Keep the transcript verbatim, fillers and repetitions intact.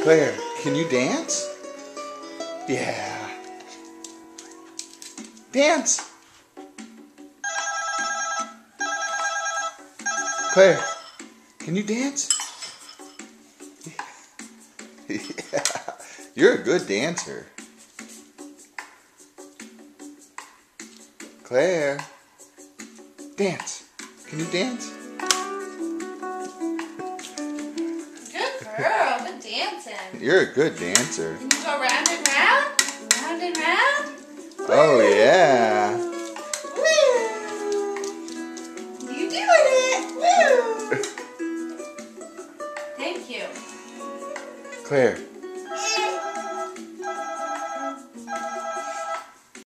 Claire, can you dance? Yeah. Dance. Claire, can you dance? Yeah. You're a good dancer. Claire, dance. Can you dance? Good girl, good dancing. You're a good dancer. Can you go round and round? Round and round? Oh, yeah. Woo! You doing it! Woo! Thank you. Claire,